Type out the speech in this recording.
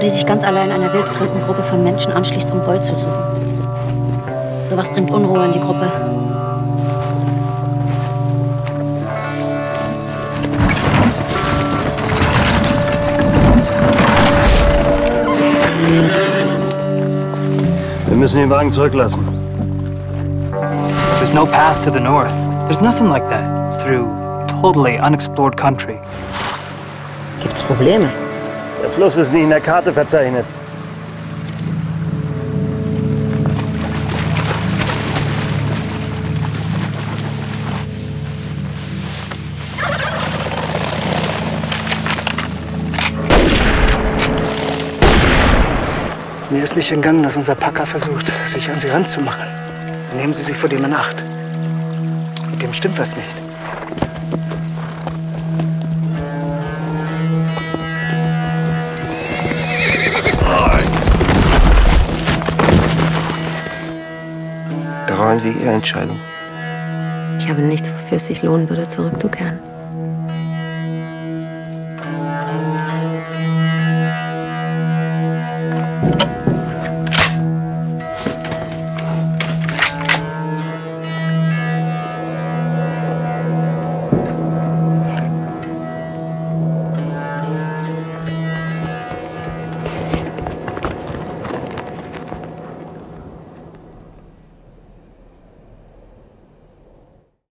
die sich ganz allein einer wildfremden Gruppe von Menschen anschließt, um Gold zu suchen. Sowas bringt Unruhe in die Gruppe. Wir müssen den Wagen zurücklassen. There's no path to the north. There's nothing like that. It's through totally unexplored country. Gibt's Probleme? Der Fluss ist nicht in der Karte verzeichnet. Mir ist nicht entgangen, dass unser Packer versucht, sich an sie ranzumachen. Nehmen Sie sich vor dem in Acht. Mit dem stimmt was nicht. Bereuen Sie Ihre Entscheidung? Ich habe nichts, wofür es sich lohnen würde, zurückzukehren.